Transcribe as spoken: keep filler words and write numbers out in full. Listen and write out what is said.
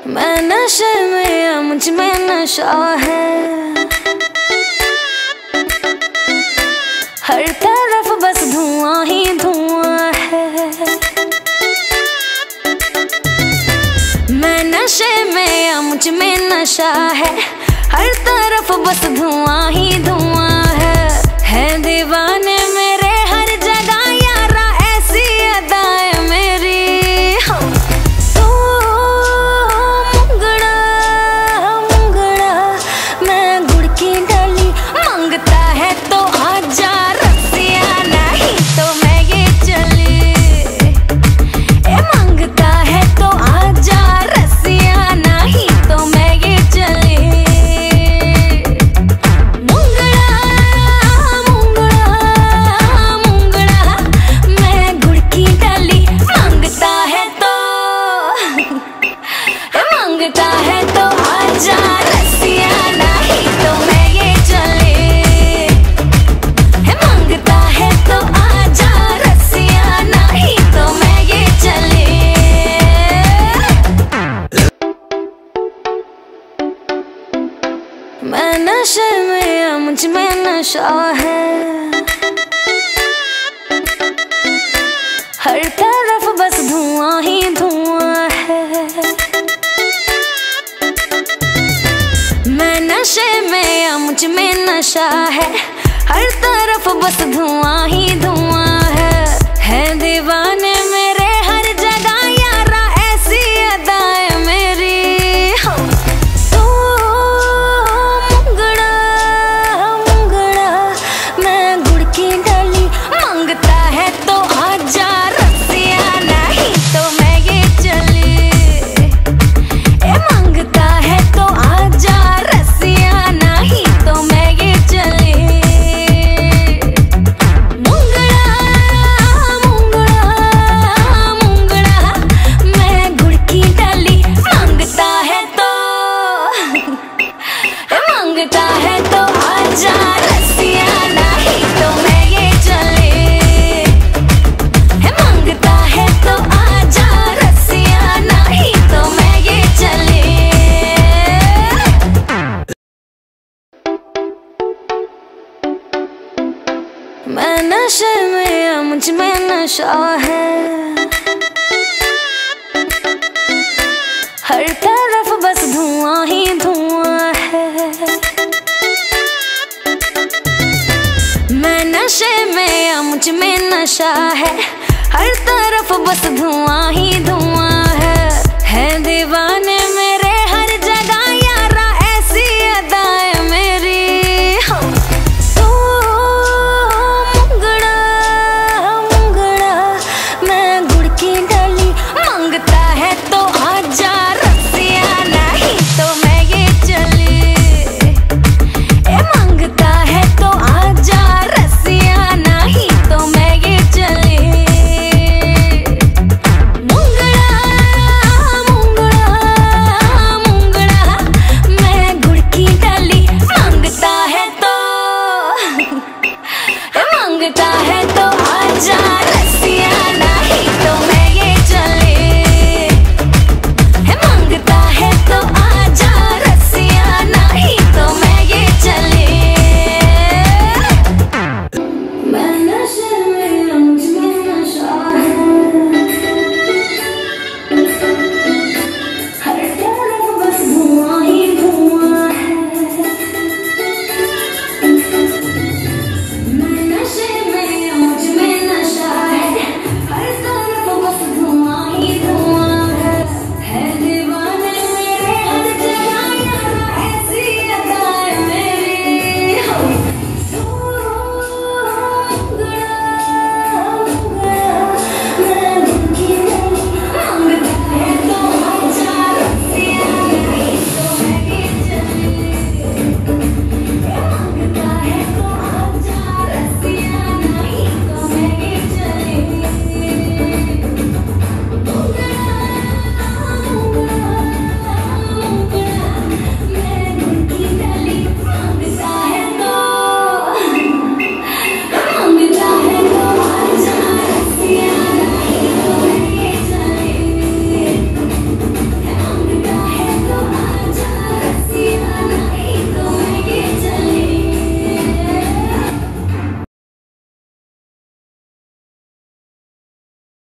मैं नशे में या मुझ में नशा है, हर तरफ बस धुआं ही धुआं है। मैं नशे में या मुझ में नशा है, हर तरफ बस धुआं ही धुआं है। है दीवाने मेरे हर जगह यारा ऐसी अदाएं मेरी। हो तू मुंगड़ा मुंगड़ा, मैं गुड़ की डाली मांगता है तो आजा रसिया, नहीं तो मैं ये चली। ए मांगता है तो आजा रसिया, नहीं तो मैं ये चली। मुंगड़ा मुंगड़ा मुंगड़ा, मैं गुड़ की डाली मांगता है तो ए मांगता है तो आजा रसिया, नहीं तो मैं ये चली। ए मांगता है तो आजा रसिया, नहीं तो मैं ये चली। मैं नशे में या मुझ में नशा है, हर तरफ बस धुआं ही धुआं है। मैं नशे में या मुझ में नशा है, हर तरफ बस धुआं ही धुआं है। है दीवाने मेरे हर जगह यारा ऐसी अदाएं मेरी। हो तू मुंगड़ा मुंगड़ा, मैं गुड़ की डाली मांगता है तो आजा रसिया, नहीं तो मैं ये चली। ए मांगता है तो आजा रसिया, नहीं तो मैं ये चली। मुंगड़ा मुंगड़ा मुंगड़ा, मैं गुड़ की डाली मांगता है तो ए मांगता है तो आजा रसिया, नहीं तो मैं ये चली। ए मांगता है तो आजा रसिया, नहीं तो मैं ये चली। मैं नशे में या मुझ में नशा है, हर तरफ बस धुआं ही धुआं है। मैं नशे में या मुझ में नशा है, हर तरफ बस धुआं ही धुआं है। है दीवाने मेरे हर जगह यारा ऐसी अदाएं मेरी। हो तू मुंगड़ा मुंगड़ा, मैं गुड़ की डाली मांगता है तो आजा रसिया, नहीं तो मैं ये चली। ए मांगता है तो आजा रसिया, नहीं तो मैं ये चली। मुंगड़ा मुंगड़ा मुंगड़ा, मैं गुड़ की डाली मांगता है तो ए मांगता है तो आजा